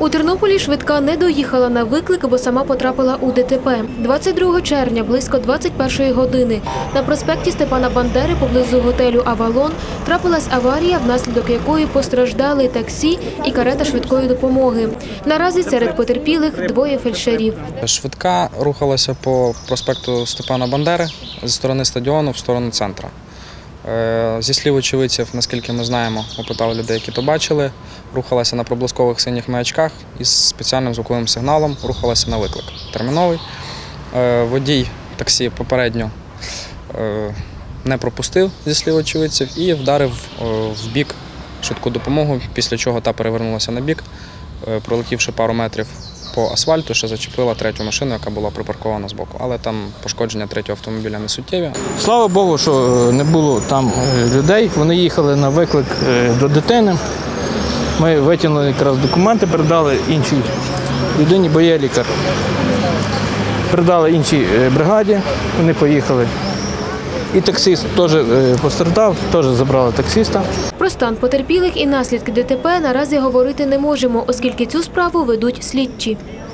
У Тернополі швидка не доїхала на виклик, бо сама потрапила у ДТП. 22 червня, близько 21-ї години, на проспекті Степана Бандери поблизу готелю «Авалон» трапилась аварія, внаслідок якої постраждали таксі і карета швидкої допомоги. Наразі серед потерпілих двоє фельдшерів. Швидка рухалася по проспекту Степана Бандери зі сторони стадіону в сторону центру. Зі слів очевидців, наскільки ми знаємо, опитали людей, які то бачили, рухалася на проблискових синіх маячках із спеціальним звуковим сигналом, рухалася на виклик терміновий. Водій таксі попередньо не пропустив, зі слів очевидців, і вдарив в бік швидку допомогу, після чого та перевернулася на бік, пролетівши пару метрів по асфальту, що зачепила третю машину, яка була припаркована збоку. Але там пошкодження третього автомобіля не суттєві. Слава Богу, що не було там людей. Вони їхали на виклик до дитини. Ми витягнули якраз документи, передали іншій людині, бо є лікар. Передали іншій бригаді, вони поїхали. І таксист теж постраждав, теж забрали таксиста. Про стан потерпілих і наслідки ДТП наразі говорити не можемо, оскільки цю справу ведуть слідчі.